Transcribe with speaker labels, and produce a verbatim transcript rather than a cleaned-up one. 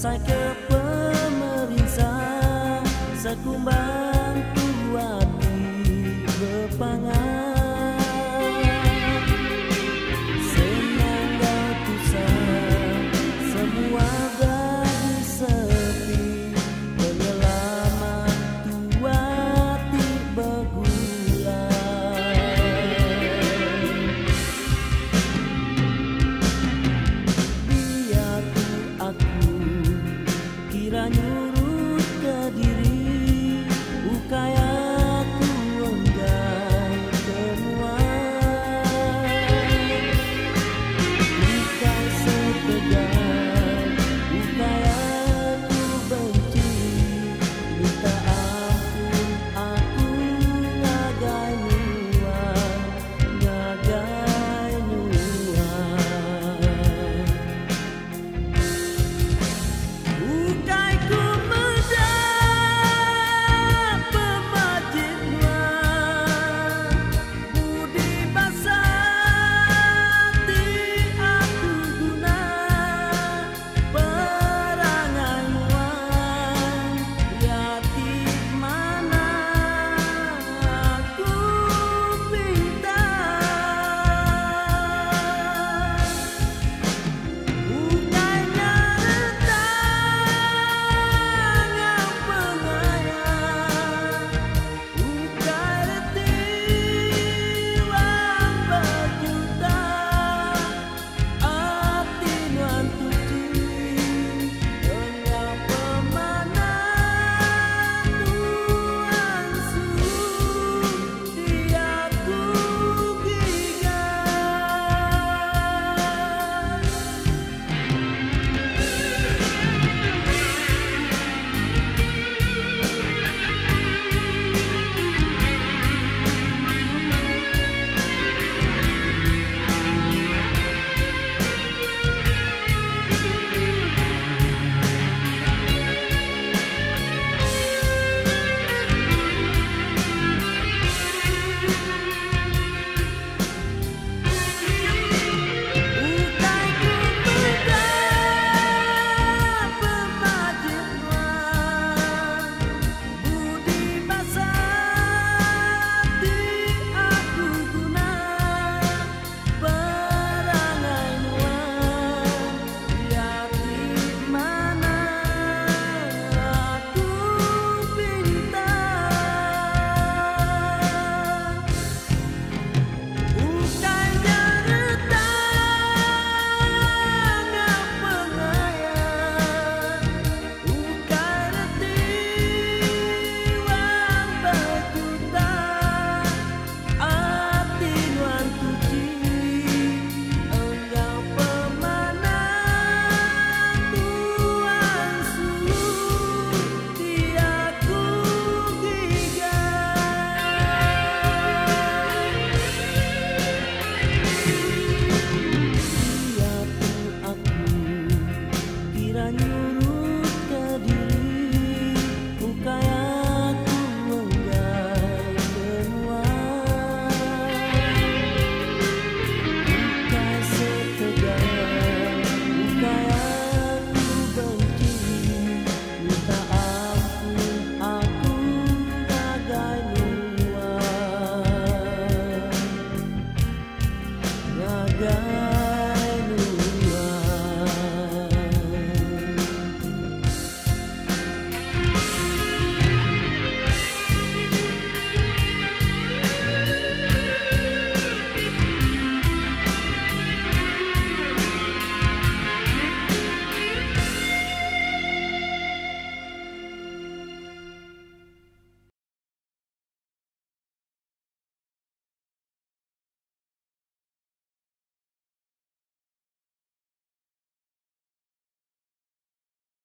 Speaker 1: Selesai ke pemerintah, sekumbang kuati bepangan. Senang gak pusat, semua jadi sepi. Penyelamat tuati bergulai. Biar tu aku kira nyurut ke diri, ukaya ku enggai temuan. Ukai setegar, ukaya ku benci, minta ampun aku ngagai nuan, ngagai nuan. Ukai ku medap pemajit nuan, budi basati aku guna. Perangai nuan, yatim mana aku pinta. Ukai nyaretang yang pengayang, ukai reti wang berjuta. Ati nuan tuci, engkau pemana nuan su, dia ku Ukai ku medap pemajit nuan, budi basati aku guna. Perangai nuan, yatim mana aku pinta. Ukai nyaretang yang pengayang, ukai reti wang berjuta. Ati nuan tuci, engkau pemana tuan su, dia ku Biar tu aku kira nyurut ke diri, ukaya ku enggai temuan. Ukai setegar, ukaya ku benci, minta ampun aku ngagai nuan, ngagai